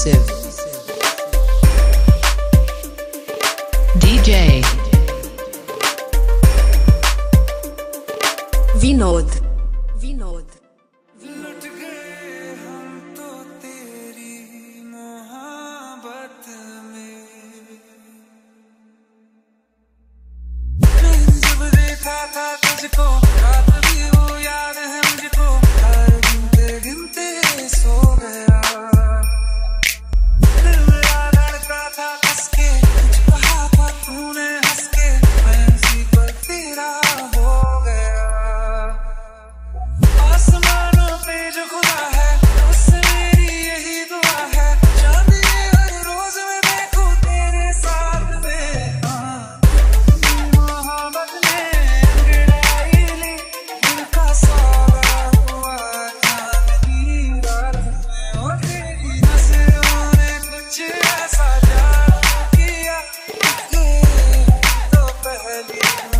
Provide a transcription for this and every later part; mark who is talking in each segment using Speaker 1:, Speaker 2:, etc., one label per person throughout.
Speaker 1: Exclusive. DJ Vinod. Vinod.
Speaker 2: लुट गए हम तो तेरी मोहब्बत में। मैंने जब देखा था तुझको रात भी वो याद है मुझको, हर गिनते गिनते सो गया। दिल मेरा धड़का था कस के, कुछ कहा था तूने हंस के, मैं उसी पर तेरा हो गया। आसमानों पे जो खुदा है उससे मेरी यही दुआ है, चांदनी हर रोज मैं देखूं तेरे साथ में। मोहब्बत ने अंगड़ाई ली, दिल का सौदा हुआ चांदनी रात में। और तेरी नजरों ने कुछ ऐसा जादू किया, तो पहली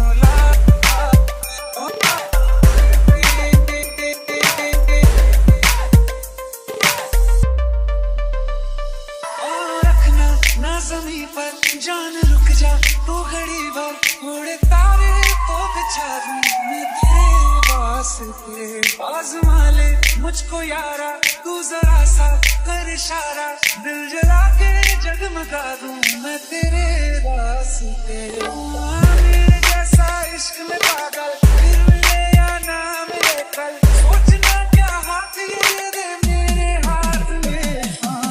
Speaker 2: ना ज़मीं पर जान रुक जा तू घड़ी भर, उड़े तारे तो बिछा दूं मैं तेरे वास्ते। आज़मा ले मुझको यारा, तू जरा सा कर इशारा, दिल जला के जगमगा दूं मैं तेरे वास्ते। मेरे जैसा इश्क में पागल फिर मिले या ना मिले कल, सोचना क्या हाथ ये दे मेरे हाथ में।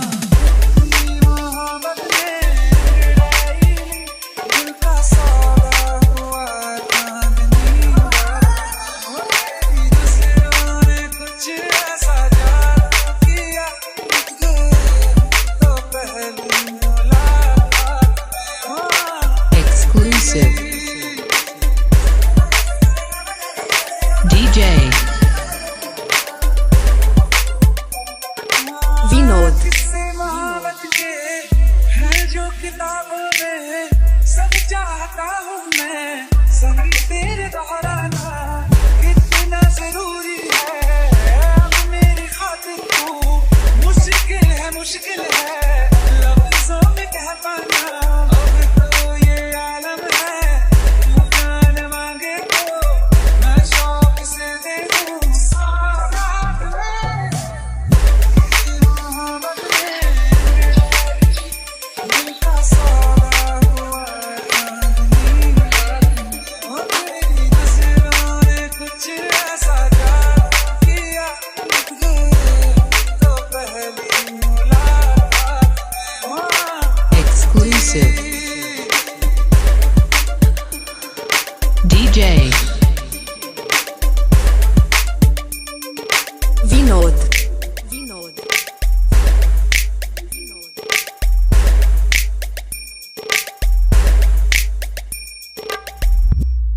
Speaker 2: मोहब्बत ने अंगड़ाई ली, दिल का सौदा हुआ चांदनी रात। और तेरी नजरों ने कुछ ऐसा जादू किया, तो पहली मुलाकात में।
Speaker 1: Exclusive. DJ Vinod.
Speaker 2: किस्से मोहब्बत के हैं जो किताबों में, सब चाहता हूँ मैं संग तेरे दोहराना, कितना जरूरी है अब मेरी खातिर तू। मुश्किल है लफ्ज़ों में कह पाना, अब तो ये आलम है, तू जान मांगे तो मैं शौक से दे दूँ सारा। मोहब्बत ने दिल का सौदा हुआ चांदनी रात। और तेरी नजरों ने कुछ ऐसा जादू किया, तो पहली मुलाकात में।
Speaker 1: Exclusive. DJ